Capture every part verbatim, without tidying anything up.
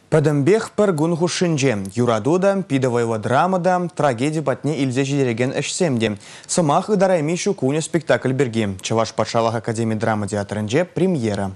Пәдімбех пір гүн хушинже, юрадуда, пидовайва драмада, трагедия батне илзе жидереген әшсемде. Сымақ ыдарайми шукуне спектакль берге. Чаваш Патшалық академия драма театрынже премьера.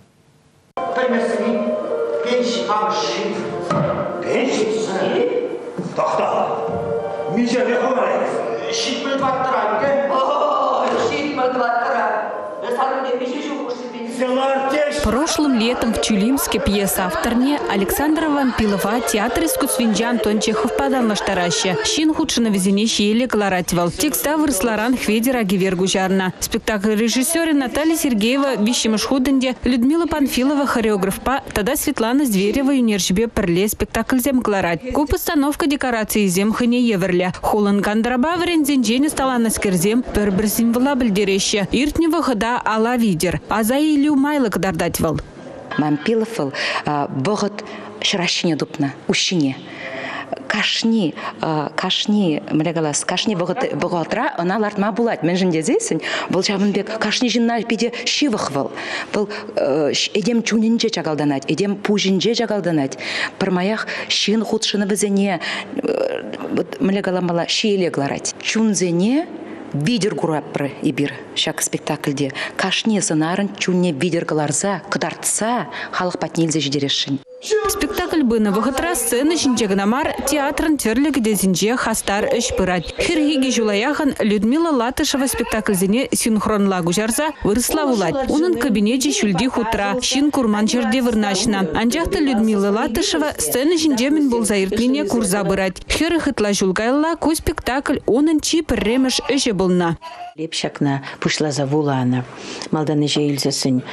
Прошлым летом в Чулимске пьеса авторне Александра Вампилова театр искусств Винджи Антон Чехов поданлаштараща. Щин худшина везене щели кларативал. Текста вырсларан хведера гивергу жарна. Спектакль режиссера Наталья Сергеева вещимыш худенде, Людмила Панфилова хореограф па, тогда Светлана Зверева юнержбе перле спектакль зем кларать. Ку постановка декорации зем хане еверля. Холан гандраба в рензенджене стала на скерзем пербер символа бельдереща. Иртнева хода ала видер. А за илю майлык дардать. Вампилов богат шращине дупна, ущине. Кашни, кашни, мрегалас, кашни богатра, она лартма булать. Мен жинде зесень, был чабынбек, кашни жинналь пиде шивахвал. Был едем чунинже чагалданать, едем пужинже чагалданать. Пармаях щин худшина везене, мрегаламала щиеле гларать. Чунзене видер гурапры ибир шак спектакльде. Кашни санарын чунне видер галарза, кыдартса, халық патнелзе жидерешін. Спектакль бына вахытра сцены шинчегнамар театрын терлік дезинже хастар үш пырать. Хиргиги жулаяхан Людмила Латышева спектакльзене синхронлагу жарза вырысла вулать. Унын кабинете шульди хутра, шин курман жерде вырначна. Анжахта Людмила Латышева сцены шинчемен бол заиртлине курза бырать. Хиры хытла жулгайла ку спектакль онын чи пірремеш үше болна. Лепшакна пушла завулана. Малданы жейлзесін.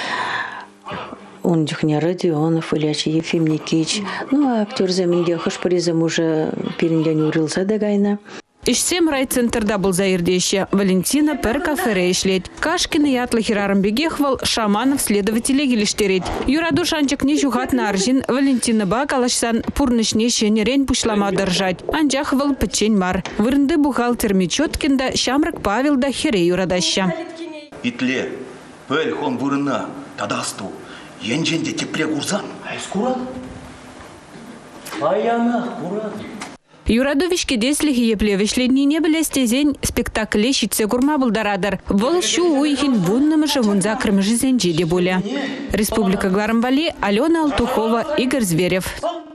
Он дюхня Родионов, Ильяч Ефим Никич. Ну, а актер заменде хашпаризм уже перендян урылса дагайна. Ишсем райцентрда был заирдеще. Валентина пер кафере ишлеть. Кашкины ятлы хирарым бегехвал, Шаманов следователей гелиштереть. Юраду шанчик не жухат на аржин, Валентина ба калашсан пурнышне шенерень пушлама держать. Анжахвал печень мар. Вырнды бухгалтер Мечеткинда, Шамрак Павел да хире юрадаща. Итле, пель хон вырна, тадасту. Енженде тепле гурзан. Айскурат? Аяна, курат. Юрадовичке деслихи еплевишлени не были стезень спектакле щитсе гурма булдарадар. Волощу уйхин вуннымыжы вунза крымжи зенджиде боля. Республика Гларамвали, Алена Алтухова, Игорь Зверев.